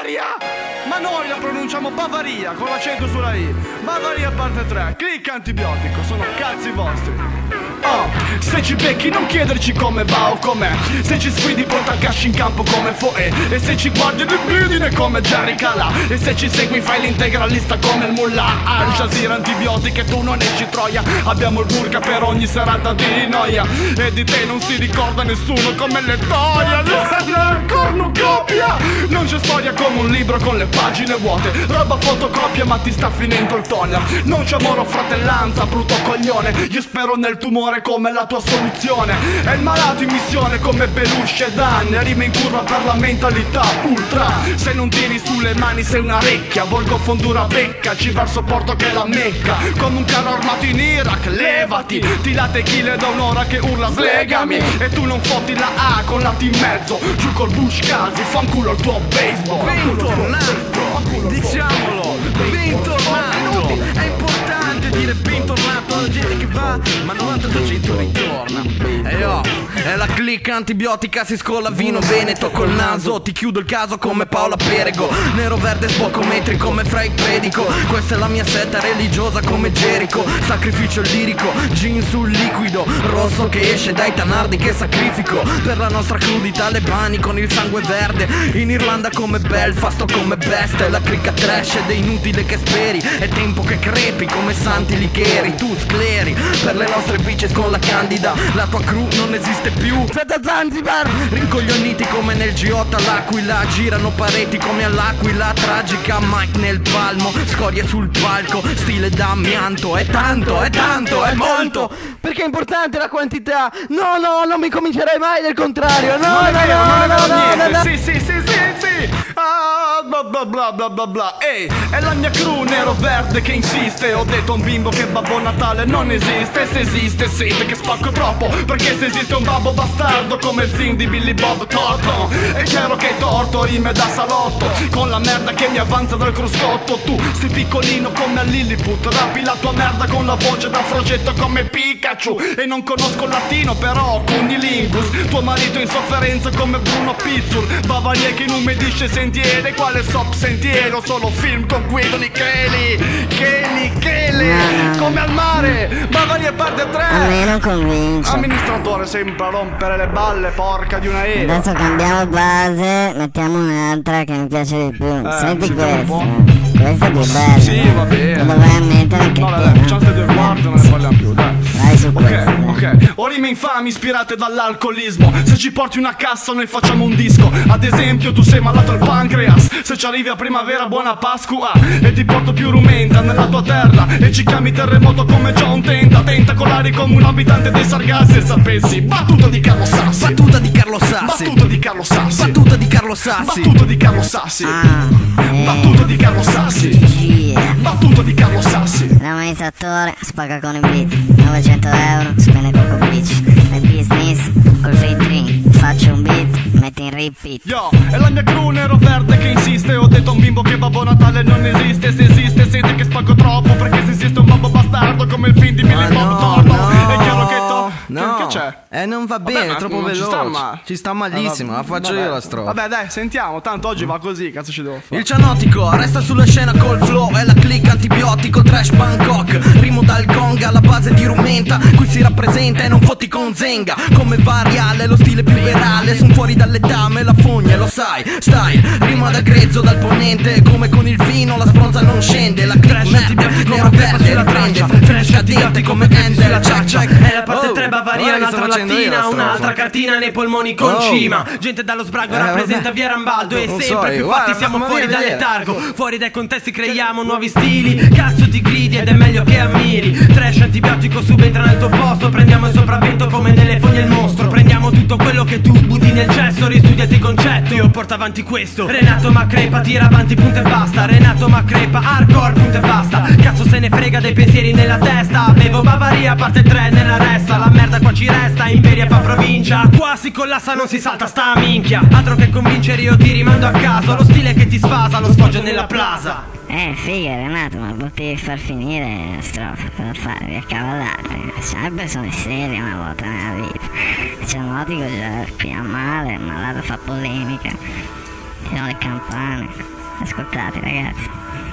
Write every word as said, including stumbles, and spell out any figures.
Bavaria! Ma noi la pronunciamo Bavaria con l'accento sulla I. Bavaria parte tre. Click antibiotico, sono cazzi vostri. Oh, se ci becchi non chiederci come va o com'è. Se ci sfidi porta Gash in campo come Foe. E se ci guardi libidine come Jerry Calà. E se ci segui fai l'integralista come il mullah. Al Jazeera antibiotiche tu non esci troia. Abbiamo il burka per ogni serata di noia. E di te non si ricorda nessuno come le toia. Cornucopia. Non c'è storia come un libro con le pagine vuote. Roba fotocopia ma ti sta finendo il toner. Non c'è amore o fratellanza, brutto coglione. Io spero nel tumore come la tua soluzione. È il malato in missione come Belushi e Dan. Rime in curva per la mentalità ultra. Se non tiri sulle mani sei una recchia. Volgo fondura becca, ci verso porto che è la Mecca. Come un carro armato in Iraq, levati. Ti la tequila da un'ora che urla slegami. E tu non fotti la A con la T in mezzo. Giù col Bush Casi, fanculo il tuo baseball. Bentornato, diciamolo, bentornato. È importante dire bentornato alla gente che va, ma novanta per cento ritorna. E io, è la click antibiotica, si scolla vino veneto col naso. Ti chiudo il caso come Paola Perego. Nero verde sbocco metri come Frei Predico. Questa è la mia setta religiosa come Gerico. Sacrificio lirico, gin sul liquido. Rosso che esce dai tanardi che sacrifico. Per la nostra crudità le bani con il sangue verde. In Irlanda come Belfast o come Best. È la cricca trash ed è inutile che speri. È tempo che crepi come santi licheri. Tu scleri per le nostre bitches con la candida. La tua crew non esiste più. Zeta Zanzibar. Rincoglioniti come nel G otto all'Aquila. Girano pareti come all'Aquila. Tragica Mike nel palmo. Scorie sul palco. Stile d'amianto. È tanto, è tanto, è molto. Perché è importante la quantità. No, no, non mi comincerei mai del contrario. No, non è no, vero, no, non è vero no, niente. no, no. Sì, sì, sì, sì, sì. Ah, bla bla bla bla bla bla. Ehi, è la mia crew nero verde che insiste. Ho detto a un bimbo che Babbo Natale non esiste. Se esiste sente che spacco troppo. Perché se esiste un babbo bastardo come il film di Billy Bob Thornton. È chiaro che hai torto, rime da salotto. Con la merda che mi avanza dal cruscotto. Tu sei piccolino come a Lilliput. Rappi la tua merda con la voce da frogetto come Pikachu. E non conosco il latino però cunilingus. Tuo marito in sofferenza come Bruno Pizzul. Bavaria che inumidisce sentiere. Quale sop sentiero? Solo film con Guido Nichelli. Kelly, Kelly. Come al mare. Bavaria parte tre. A me non convince. Amministratore sempre a rompere le balle, porca di una E. Adesso cambiamo base, mettiamo un'altra che mi piace di più. Eh, Senti sentiamo un questa. Questa è più bella. Sì, va bene. Lo dovrei ammettere che No, te, dai, no? facciamo ste due quarti, non ne parliamo più, dai. Vai su questa. Ok, ok. Ho rime infami ispirate dall'alcolismo. Se ci porti una cassa noi facciamo un disco. Ad esempio tu sei malato al pancreas. Se ci arrivi a primavera buona Pasqua. E ti porto più rumenta nella tua terra. E ci chiami terremoto come John Tenta. Tentacolari come un abitante dei Sargassi. E sapessi, battuta di Carlo Sassi. Battuta di Carlo Sassi. Battuta di Carlo Sassi. Battuta di Carlo Sassi. Battuta di Carlo Sassi. Ah, eh. Battuta di Carlo Sassi. Yeah. Battuta di Carlo Sassi. L'amministratore spacca con i beat. novecento euro spende con Copici. Nel business col featuring. Faccio un beat, metti in repeat. Yo, è la mia crew nero verde che insiste. Ho detto a un bimbo che Babbo Natale non esiste. Se esiste sente che spacco troppo. Perché se esiste un babbo bastardo come il film di Billy Ah, Bob no, Thornton. no, È chiaro che to... no. Che, che c'è? Eh non va Vabbè, bene, ma è troppo non veloce. ci sta, ma... Ci sta malissimo, Eh, la faccio vabbè. io la strofa. Vabbè dai, sentiamo, tanto oggi va così, cazzo ci devo fare. Il cianotico resta sulla scena col flow. È la click antibiotico trash Bangkok. Rimo dal gong alla base di rumenta. Qui si rappresenta e non fotti con zenga. Come variale, lo stile più virale. Son fuori dall'etame, la fogna, lo sai. Style, rima da grezzo dal ponente. Come con il vino, la spronza non scende. La click merda, nero verde riprende. Fresh cadente come Ender. Check check. È la parte Oh, tre Bavaria, guarda che un'altra sto facendo io la lattina, strofa. un'altra cartina nei polmoni con Oh. cima. Gente dallo sbrago Eh, rappresenta vabbè. via Rambaldo. E Non so sempre io, più guarda, fatti siamo ma fuori vieni a dal vedere. letargo. Fuori dai contesti creiamo nuovi stili. Cazzo ti gridi ed è meglio che ammiri. Trash antibiotico subentra nel tuo posto. Prendiamo il sopravvento come nelle fogne il mostro. Prendiamo tutto quello che tu butti nel cesso. Ristudiati il concetto, io porto avanti questo. Renato Macrepa tira avanti punto e basta. Renato Macrepa hardcore punto e basta. Cazzo se ne frega dei pensieri nella testa. Bevo Bavaria parte tre nella ressa. La merda qua ci resta, Imperia fa provincia. Qua si collassa non si salta sta minchia. Altro che convincere io ti rimando a caso. Lo stile che ti sfasa lo sfoggio nella plaza. Eh figa Renato, ma potevi far finire la strofa per farvi accavallare. Sempre sono serie una volta nella vita. Cianotico già più a male, malato fa polemica. ci sono le campane. Ascoltate ragazzi.